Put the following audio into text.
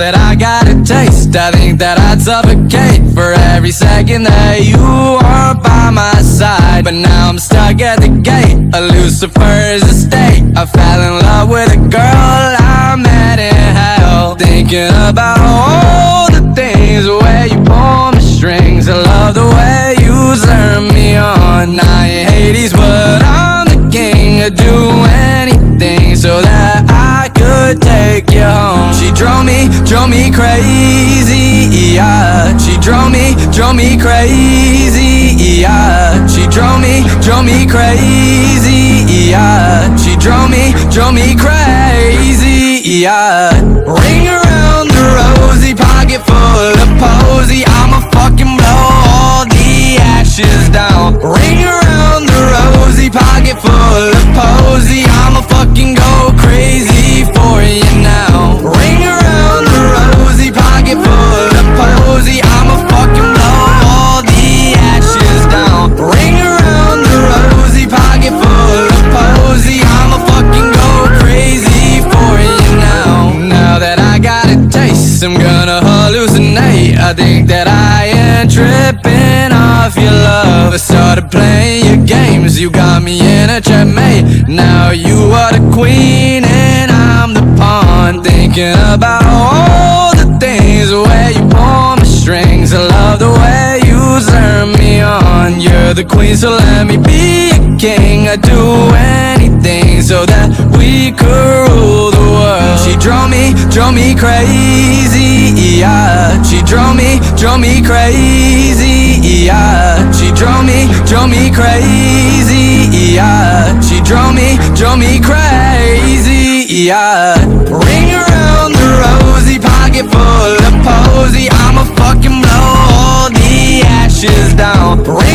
that I got a taste, I think that I'd suffocate for every second that you are by my side. But now I'm stuck at the gate of Lucifer's estate. I fell in love with a girl I met in hell, thinking about all the things where you pull my strings. I love the way you turn me on. I ain't Hades, but I'm the king. I'd do anything so that I could take you home. She drove me crazy, yeah. She drove me crazy, yeah. She drove me crazy, yeah. She drove me crazy, yeah. Ring around the rosy, pocket full of posy. I'ma fucking blow all the ashes down. Ring around the rosy, pocket full of posy. I'ma fucking go crazy for you now. Ring around the rosy, pocket full of posy. I'ma fucking blow all the ashes down. Ring around the rosy, pocket full of posy. I'ma fucking go crazy for you now. Now that I got a taste, I'm gonna hallucinate. I think that I am tripping off your love. I started playing your games, you got me in a checkmate. Now you are the queen and I'm the pawn, thinking about all the things where you pull my strings. I love the way you turn me on. You're the queen, so let me be a king. I'd do anything so that we could rule the world. She drove me crazy, yeah. She drove me crazy, yeah. She drove me crazy, yeah. She drove me crazy, yeah. Ring around the rosy, pocket full of posy. I'ma fucking blow all the ashes down. Ring